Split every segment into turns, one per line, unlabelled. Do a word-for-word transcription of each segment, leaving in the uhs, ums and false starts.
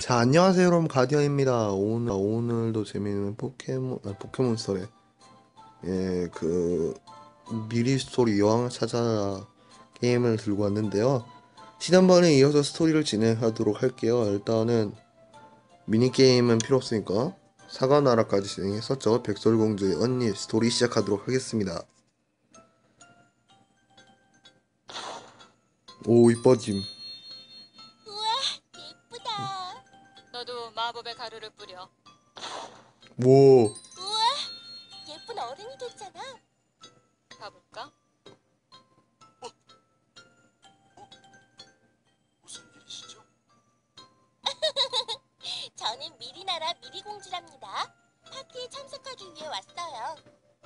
자, 안녕하세요, 여러분. 가디언입니다. 오늘, 오늘도 재미있는 포켓몬, 아, 포켓몬스터래. 예, 그, 미리 스토리 여왕을 찾아 게임을 들고 왔는데요. 지난번에 이어서 스토리를 진행하도록 할게요. 일단은, 미니게임은 필요 없으니까, 사과나라까지 진행했었죠. 백설공주의 언니 스토리 시작하도록 하겠습니다. 오, 이뻐짐.
우와, 예쁘다.
너도 마법의 가루를 뿌려.
오,
우와, 예쁜 어른이 됐잖아.
가볼까?
무슨 일이시죠?
저는 미리나라 미리공주랍니다. 파티에 참석하기 위해 왔어요.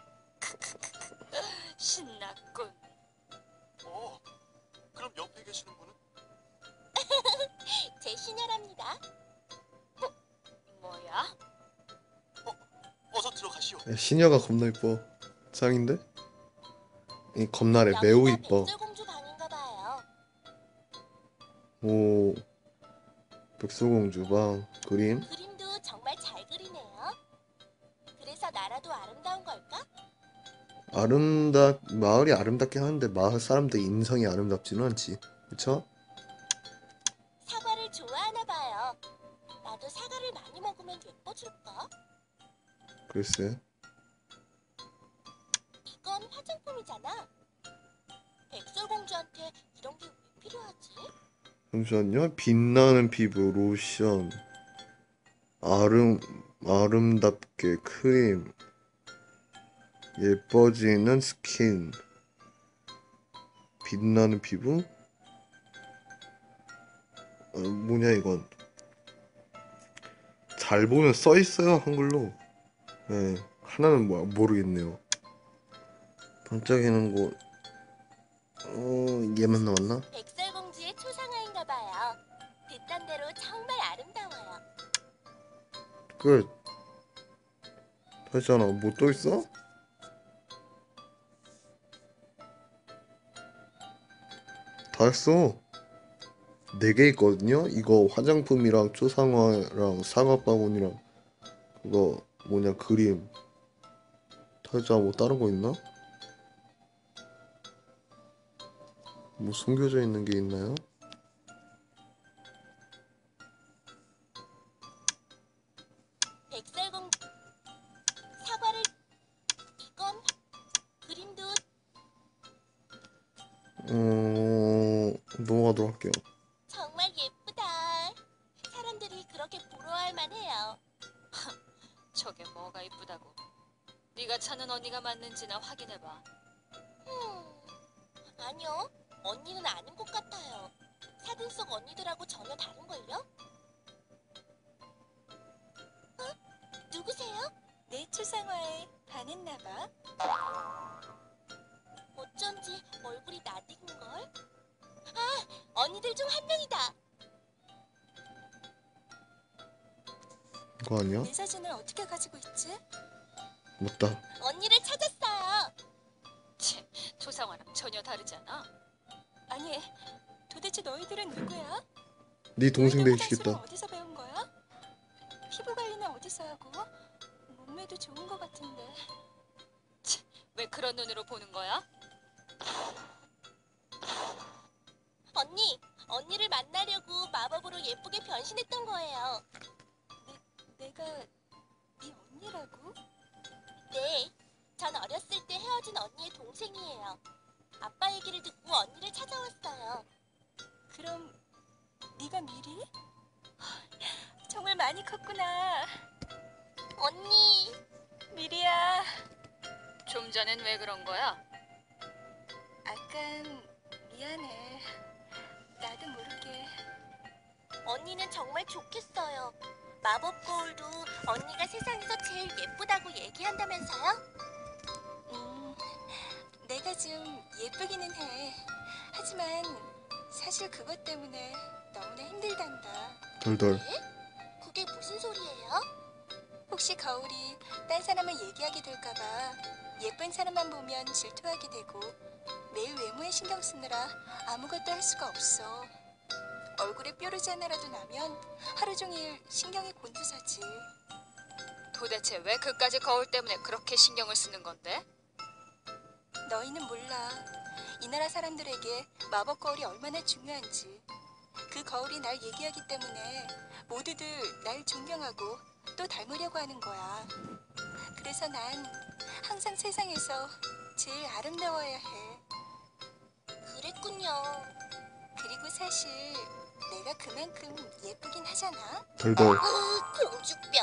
신났군.
어, 그럼 옆에 계시는 분은?
제 시녀랍니다.
뭐야?
어서 들어가시오.
야, 시녀가 겁나 이뻐. 짱인데? 이 겁나래. 매우
여기가
이뻐.
백설공주 방인가 봐요.
오, 백설공주 방 그림.
그림도 정말 잘 그리네요. 그래서 나라도 아름다운 걸까?
아름답 마을이 아름답긴 하는데 마을 사람들 인성이 아름답지는 않지, 그쵸?
사과를 좋아하나 봐요. 나도 사과를 많이 먹으면 예뻐질까?
글쎄.
이건 화장품이잖아. 백설공주한테 이런 게 왜 필요하지?
잠시만요. 빛나는 피부 로션, 아름 아름답게 크림, 예뻐지는 스킨, 빛나는 피부. 어, 뭐냐 이건? 잘 보면 써 있어요 한글로. 네, 하나는 뭐 모르겠네요. 반짝이는 곳. 어, 얘만 나왔나?
백설공주의 초상화인가 봐요. 듣던 대로 정말 아름다워요.
끝. 했잖아. 뭐 또 있어? 다 했어. 네 개 있거든요. 이거 화장품이랑 초상화랑 사과바구니랑 그거 뭐냐 그림. 다 했잖아. 뭐 다른 거 있나? 뭐 숨겨져 있는 게 있나요?
백설공주 사과를 이건 그림도
어... 넘어가도록 할게요.
정말 예쁘다. 사람들이 그렇게 부러워할 만해요.
저게 뭐가 이쁘다고. 네가 찾는 언니가 맞는지나 확인해봐.
음, 아니요. 언니는 아닌 것 같아요. 사진 속 언니들하고 전혀 다른걸요? 어? 누구세요? 내 초상화에 반했나 봐. 어쩐지 얼굴이 낯익은걸? 아, 언니들 중 한 명이다.
이거 아니야?
내 사진을 어떻게 가지고 있지?
맞다.
언니를 찾았어요.
치, 초상화랑 전혀 다르지 않아?
아니, 도대체 너희들은 누구야?
네 동생
너희들
되시겠다.
화장술은 어디서 배운 거야? 피부 관리는 어디서 하고? 몸매도 좋은 것 같은데.
치, 왜 그런 눈으로 보는 거야?
언니, 언니를 만나려고 마법으로 예쁘게 변신했던 거예요. 내, 내가 네 언니라고? 네, 전 어렸을 때 헤어진 언니의 동생이에요. 아빠 얘기를 듣고 언니를 찾아왔어요. 그럼 네가 미리? 정말 많이 컸구나. 언니, 미리야.
좀 전엔 왜 그런 거야?
아깐 미안해. 나도 모르게. 언니는 정말 좋겠어요. 마법 거울도 언니가 세상에서 제일 예쁘다고 얘기한다면서요? 음, 내가 좀 예쁘기는 해. 하지만 사실 그것 때문에 너무나 힘들단다.
덜덜.
네? 그게 무슨 소리예요? 혹시 거울이 딴 사람을 얘기하게 될까봐 예쁜 사람만 보면 질투하게 되고 매일 외모에 신경 쓰느라 아무것도 할 수가 없어. 얼굴에 뾰루지 하나라도 나면 하루 종일 신경이 곤두서지.
도대체 왜 그까지 거울 때문에 그렇게 신경을 쓰는 건데?
너희는 몰라. 이 나라 사람들에게 마법 거울이 얼마나 중요한지. 그 거울이 날 얘기하기 때문에 모두들 날 존경하고 또 닮으려고 하는 거야. 그래서 난 항상 세상에서 제일 아름다워야 해. 그랬군요. 그리고 사실 내가 그만큼 예쁘긴 하잖아.
덜덜.
공주병.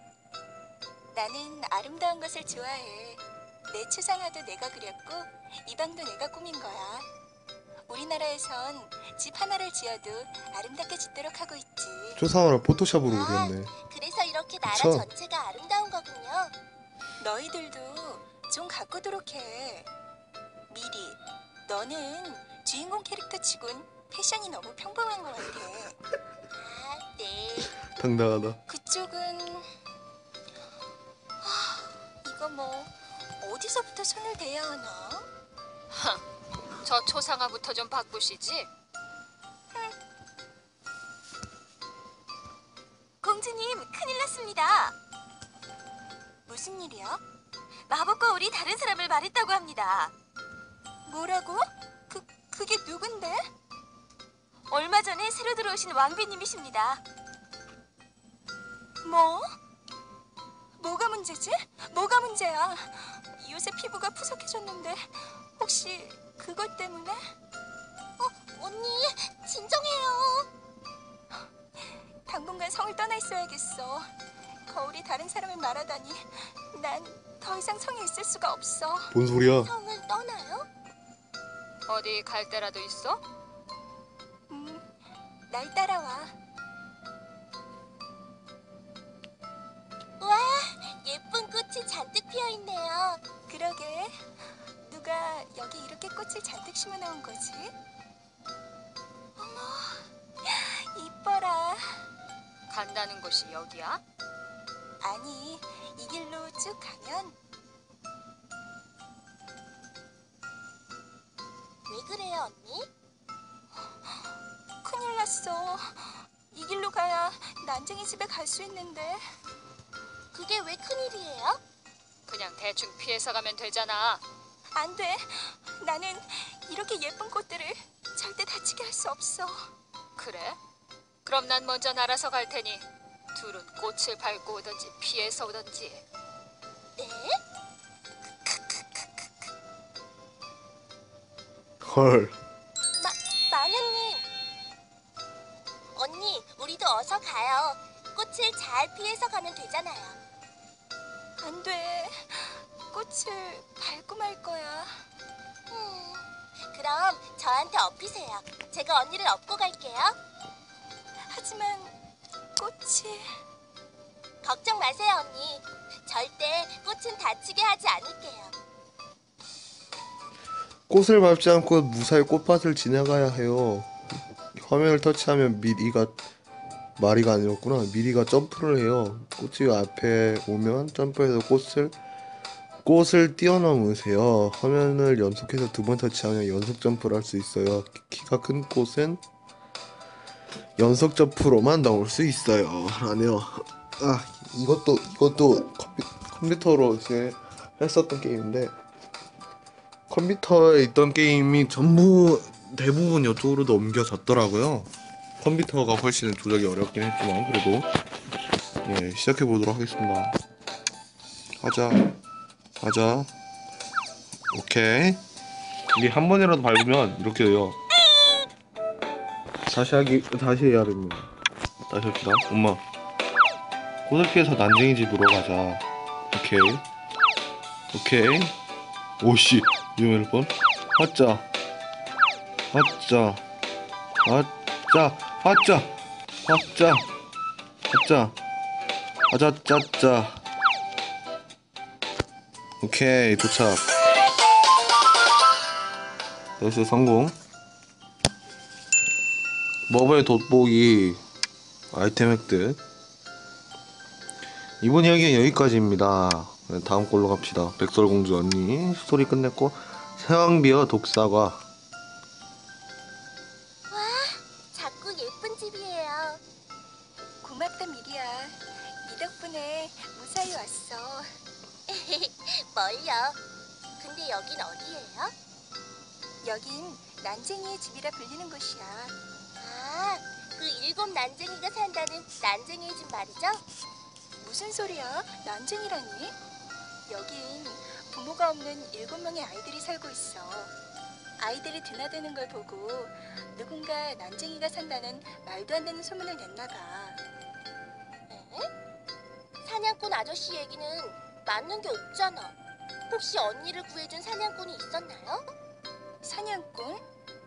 나는 아름다운 것을 좋아해. 내 추상화도 내가 그렸고 이 방도 내가 꾸민 거야. 우리나라에선 집 하나를 지어도 아름답게 짓도록 하고 있지.
초상화를 포토샵으로 그렸네.
그래서 이렇게 나라
그쵸?
전체가 아름다운 거군요. 너희들도 좀 가꾸도록 해. 미리, 너는 주인공 캐릭터 치곤 패션이 너무 평범한 것 같아. 아, 네.
당당하다.
그쪽은 하, 이거 뭐 어디서부터 손을 대야 하나?
저 초상화부터 좀 바꾸시지.
공주님, 큰일 났습니다. 무슨 일이야? 마법 거울이 다른 사람을 말했다고 합니다. 뭐라고? 그, 그게 누군데? 얼마 전에 새로 들어오신 왕비님이십니다. 뭐? 뭐가 문제지? 뭐가 문제야? 요새 피부가 푸석해졌는데 혹시 그것 때문에? 어, 언니, 진정해요. 당분간 성을 떠나 있어야겠어. 거울이 다른 사람을 말하다니 난 더 이상 성에 있을 수가 없어.
뭔 소리야?
성을 떠나요?
어디 갈 데라도 있어?
음, 날 따라와. 와, 예쁜 꽃이 잔뜩 피어있네요. 그러게, 누가 여기 이렇게 꽃을 잔뜩 심어놓은 거지? 어머, 이뻐라.
간다는 곳이 여기야?
아니, 이 길로 쭉 가면. 왜 그래요, 언니? 큰일 났어. 이 길로 가야 난쟁이 집에 갈 수 있는데. 그게 왜 큰일이에요?
그냥 대충 피해서 가면 되잖아.
안 돼. 나는 이렇게 예쁜 꽃들을 절대 다치게 할 수 없어.
그래? 그럼 난 먼저 날아서 갈 테니 둘은 꽃을 밟고 오든지 피해서 오든지.
네?
헐.
마, 마녀님. 언니, 우리도 어서 가요. 꽃을 잘 피해서 가면 되잖아요. 안 돼. 꽃을 밟고 말 거야. 음, 그럼 저한테 업히세요. 제가 언니를 업고 갈게요. 하지만 꽃이... 걱정 마세요, 언니. 절대 꽃은 다치게 하지 않을게요.
꽃을 밟지 않고 무사히 꽃밭을 지나가야 해요. 화면을 터치하면 미리가 마리가 아니었구나. 미리가 점프를 해요. 꽃이 앞에 오면 점프해서 꽃을 꽃을 뛰어넘으세요. 화면을 연속해서 두 번 터치하면 연속 점프를 할 수 있어요. 키가 큰 꽃은 연속 점프로만 나올 수 있어요. 라네요. 아, 이것도 이것도 컴퓨, 컴퓨터로 이제 했었던 게임인데, 컴퓨터에 있던 게임이 전부 대부분 이쪽으로 넘겨졌더라고요. 컴퓨터가 훨씬 조작이 어렵긴 했지만 그래도 예, 시작해 보도록 하겠습니다. 하자, 하자. 오케이. 이게 한 번이라도 밟으면 이렇게 돼요. 다시 하기 다시 해야 됩니다. 다시 합시다. 엄마. 꽃을 피해서 난쟁이 집으로 가자. 오케이. 오케이. 오씨. 위험할 뻔. 하자. 하자. 하자. 하자. 하자. 하자. 하자짜짜. 오케이. 도착. 여기서 성공. 머브의 돋보기 아이템 획득. 이번 이야기는 여기까지입니다. 다음 걸로 갑시다. 백설공주 언니 스토리 끝냈고, 세왕비어 독사과.
자꾸 예쁜
근데 여긴 어디예요?
여긴 난쟁이의 집이라 불리는 곳이야.
아, 그 일곱 난쟁이가 산다는 난쟁이의 집 말이죠?
무슨 소리야? 난쟁이라니? 여긴 부모가 없는 일곱 명의 아이들이 살고 있어. 아이들이 드나드는 걸 보고 누군가 난쟁이가 산다는 말도 안 되는 소문을 냈나 봐.
에? 사냥꾼 아저씨 얘기는 맞는 게 없잖아. 혹시 언니를 구해준 사냥꾼이 있었나요?
사냥꾼?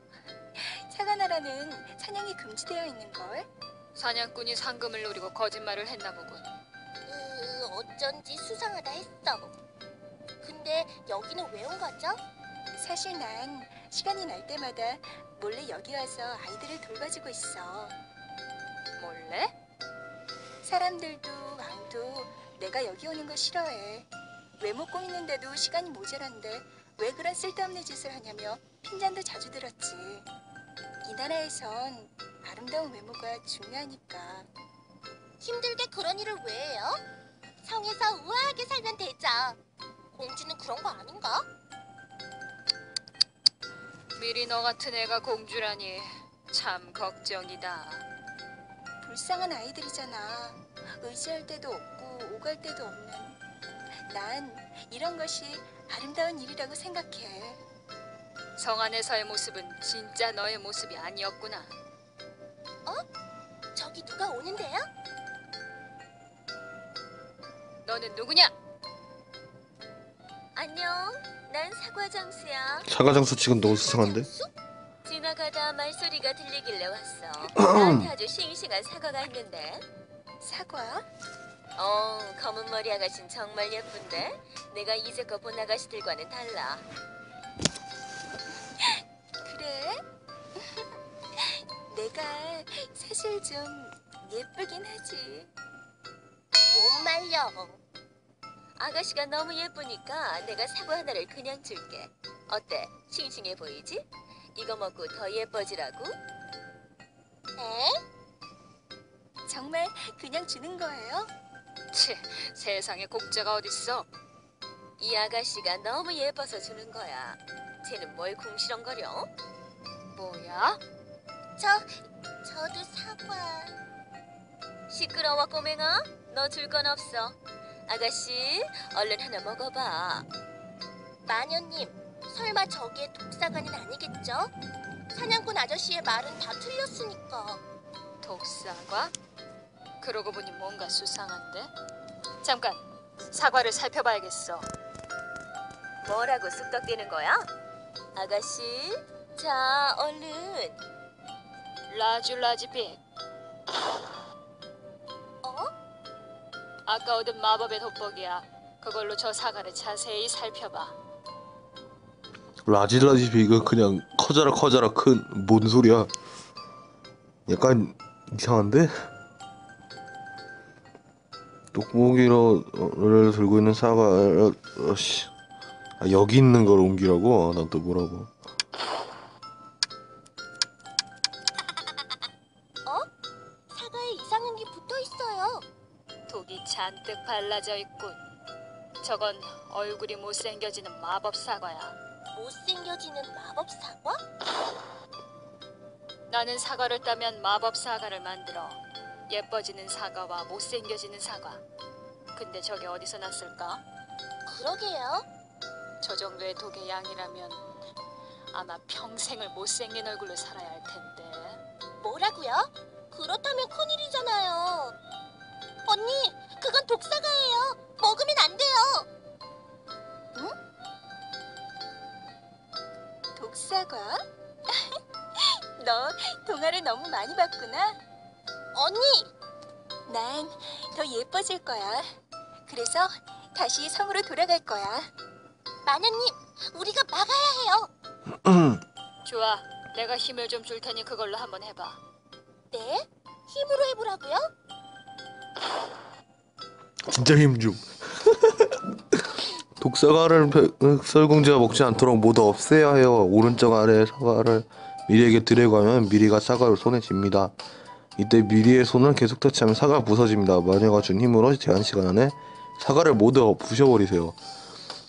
사과나라는 사냥이 금지되어 있는걸?
사냥꾼이 상금을 노리고 거짓말을 했나 보군.
으, 어쩐지 수상하다 했어. 근데 여기는 왜 온 거죠?
사실 난 시간이 날 때마다 몰래 여기 와서 아이들을 돌봐주고 있어.
몰래?
사람들도 왕도 내가 여기 오는 거 싫어해. 외모 꼬이는데도 시간이 모자란데 왜 그런 쓸데없는 짓을 하냐며 핀잔도 자주 들었지. 이 나라에선 아름다운 외모가 중요하니까.
힘들게 그런 일을 왜 해요? 성에서 우아하게 살면 되죠. 공주는 그런 거 아닌가?
미리 너 같은 애가 공주라니 참 걱정이다.
불쌍한 아이들이잖아. 의지할 데도 없고 오갈 데도 없는. 난 이런 것이 아름다운 일이라고 생각해.
성 안에서의 모습은 진짜 너의 모습이 아니었구나.
저기 누가 오는데요?
너는 누구냐?
안녕, 난 사과장수야.
사과장수 지금 너무 수상한데?
지나가다 말소리가 들리길래 왔어. 나한테 아주 싱싱한 사과가 있는데.
사과?
어, 검은 머리 아가씨는 정말 예쁜데 내가 이제껏 본 아가씨들과는 달라.
그래? 내가 사실 좀 예쁘긴 하지.
못 말려. 아가씨가 너무 예쁘니까 내가 사과 하나를 그냥 줄게. 어때? 싱싱해 보이지? 이거 먹고 더 예뻐지라고? 에?
정말 그냥 주는 거예요?
치, 세상에 공짜가 어딨어?
이 아가씨가 너무 예뻐서 주는 거야. 쟤는 뭘 궁시렁거려?
뭐야?
저, 저도 사과. 시끄러워 꼬맹아. 너 줄 건 없어. 아가씨, 얼른 하나 먹어봐. 마녀님, 설마 저게 독사과는 아니겠죠? 사냥꾼 아저씨의 말은 다 틀렸으니까.
독사과? 그러고 보니 뭔가 수상한데? 잠깐, 사과를 살펴봐야겠어.
뭐라고 쑥덕대는 거야? 아가씨, 자, 얼른.
라줄라지빅.
어?
아까 얻은 마법의 돋보기야. 그걸로 저 사과를 자세히 살펴봐.
라지라지 비가 그냥 커져라 커져라 큰 뭔 소리야? 약간 이상한데? 돋보기를 들고 있는 사과 어, 어, 씨. 아, 여기 있는 걸 옮기라고? 난 또 뭐라고?
사과에 이상한 게 붙어 있어요.
독이 잔뜩 발라져 있군. 저건 얼굴이 못생겨지는 마법 사과야.
못생겨지는 마법 사과?
나는 사과를 따면 마법 사과를 만들어. 예뻐지는 사과와 못생겨지는 사과. 근데 저게 어디서 났을까?
그러게요.
저 정도의 독의 양이라면 아마 평생을 못생긴 얼굴로 살아야 할 텐데.
뭐라고요? 그렇다면 큰일이잖아요. 언니, 그건 독사과예요. 먹으면 안 돼요.
독사과? 너 동화를 너무 많이 봤구나.
언니,
난 더 예뻐질 거야. 그래서 다시 성으로 돌아갈 거야.
마녀님, 우리가 막아야 해요.
좋아, 내가 힘을 좀 줄 테니 그걸로 한번 해봐.
네? 힘으로 해보라고요?
진짜 힘줌. 독사과를 백설공주가 먹지 않도록 모두 없애야 해요. 오른쪽 아래 사과를 미리에게 드래고 하면 미리가 사과를 손에 쥡니다. 이때 미리의 손을 계속 터치하면 사과가 부서집니다. 마녀가 준 힘으로 제한 시간 안에 사과를 모두 부셔버리세요.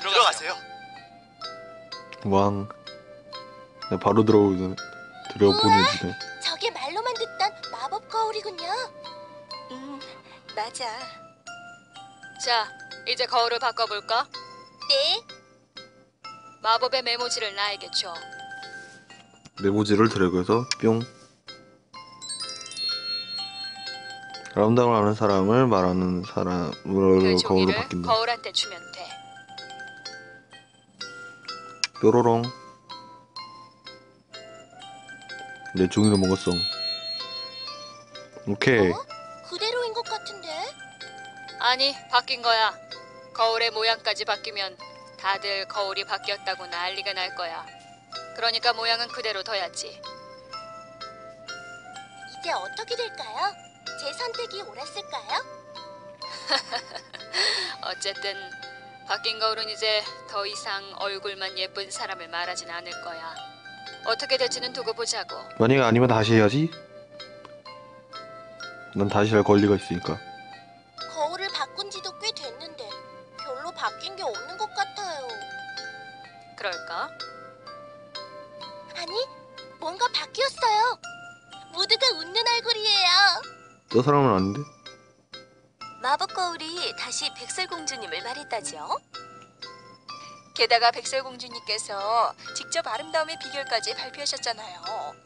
들어가세요.
왕. 네, 바로 들어오네. 들어보내주네.
저게 말로만 듣던 마법 거울이군요.
음, 맞아.
자, 이제 거울을 바꿔볼까?
네.
마법의 메모지를 나에게 줘.
메모지를 드래그해서 뿅. 아름다움을 아는 사람을 말하는 사람으로
그
거울을
종이를
바뀐다.
거울한테 주면 돼.
뾰로롱. 내 종이를 먹었어. 오케이.
어? 그대로인 것 같은데?
아니, 바뀐 거야. 거울의 모양까지 바뀌면 다들 거울이 바뀌었다고 난리가 날 거야. 그러니까 모양은 그대로 둬야지.
이제 어떻게 될까요? 제 선택이 옳았을까요?
어쨌든 바뀐 거울은 이제 더 이상 얼굴만 예쁜 사람을 말하진 않을 거야. 어떻게 될지는 두고 보자고.
만약에 아니면 다시 해야지. 난 다시 할 권리가 있으니까.
거울을 바꾼 지도 꽤 됐는데 별로 바뀐 게 없는 것 같아요.
그럴까?
아니, 뭔가 바뀌었어요. 모두가 웃는 얼굴이에요.
저 사람은 아닌데?
마법 거울이 다시 백설공주님을 말했다죠?
게다가 백설공주님께서 직접 아름다움의 비결까지 발표하셨잖아요.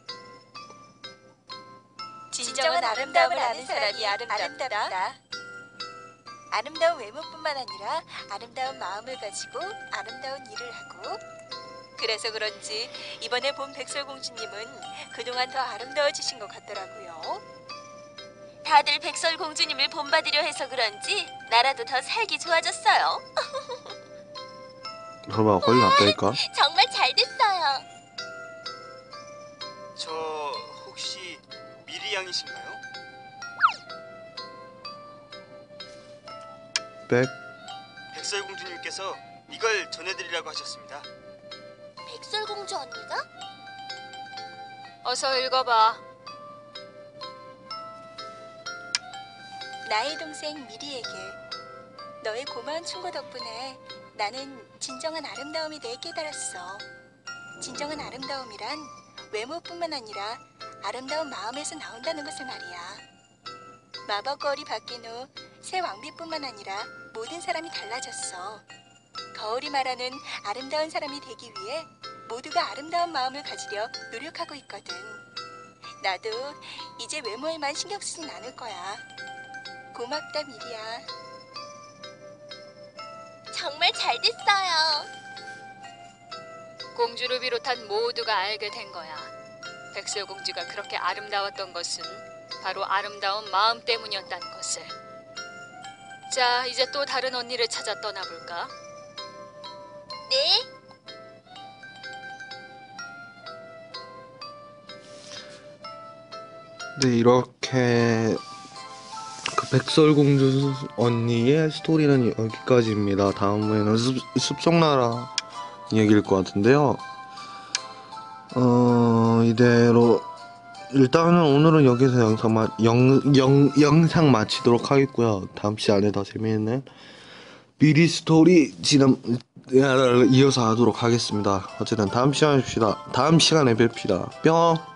진정한 아름다움을 아는 사람이 아름답다. 아름다운 외모뿐만 아니라 아름다운 마음을 가지고 아름다운 일을 하고, 그래서 그런지 이번에 본 백설공주님은 그동안 더 아름다워지신 것 같더라고요.
다들 백설공주님을 본받으려 해서 그런지 나라도 더 살기 좋아졌어요.
설마 권리 났다니까?
정말 잘 됐어요.
저 혹시 미리 양이신가요?
백.
백설공주님께서 이걸 전해드리라고 하셨습니다.
백설공주 언니가?
어서 읽어봐.
나의 동생 미리에게 너의 고마운 충고 덕분에 나는 진정한 아름다움에 대해 깨달았어. 진정한 아름다움이란 외모뿐만 아니라 아름다운 마음에서 나온다는 것을 말이야. 마법 거울이 바뀐 후 새 왕비뿐만 아니라 모든 사람이 달라졌어. 거울이 말하는 아름다운 사람이 되기 위해 모두가 아름다운 마음을 가지려 노력하고 있거든. 나도 이제 외모에만 신경 쓰진 않을 거야. 고맙다, 미리야.
정말 잘 됐어요.
공주를 비롯한 모두가 알게 된 거야. 백설공주가 그렇게 아름다웠던 것은 바로 아름다운 마음 때문이었다는 것을. 자, 이제 또 다른 언니를 찾아 떠나볼까?
네.
네, 이렇게 그 백설공주 언니의 스토리는 여기까지입니다. 다음에는 숲, 숲속나라 이야기일 것 같은데요. 어, 이대로 일단은 오늘은 여기서 영상 마, 영, 영, 영상 마치도록 하겠고요. 다음 시간에 더 재미있는 미리 스토리 지난 이어서 하도록 하겠습니다. 어쨌든 다음 시간에 뵙시다. 다음 시간에 뵙시다. 뿅.